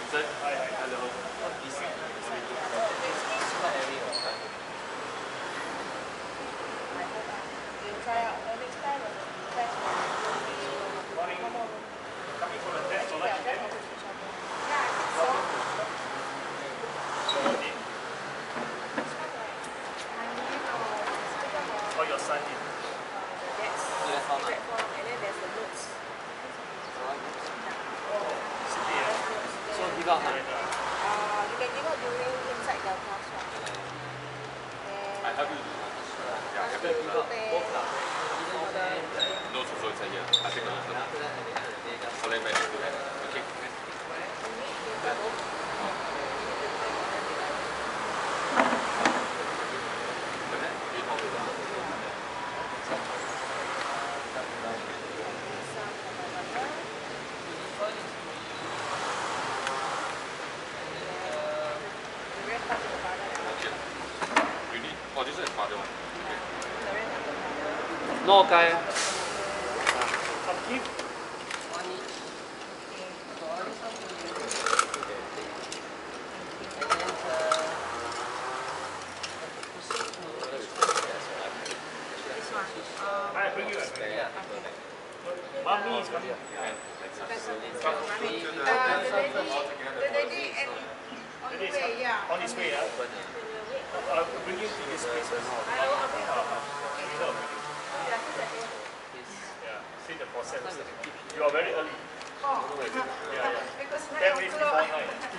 Sir, hi, hello. This is try out next time or test coming for a test or lunch today? Yeah, I think so. So what did? Oh, your son did. That's favorite form, and then there's the notes. City, eh? So give out now. You can give out during inside the class one. I help you do that. Yeah, I help you do that. Notes also inside here. I take a look. Collect back into that. Okay. Really? Oh, this is the father one. Okay. No guy. Some gift? I bring you. Mommy is coming. The lady and on the way, yeah. On his way, yeah. I'll bring you to this place. Yeah, see the process. You are very early. Oh, Yeah, yeah. because 10 minutes before 9.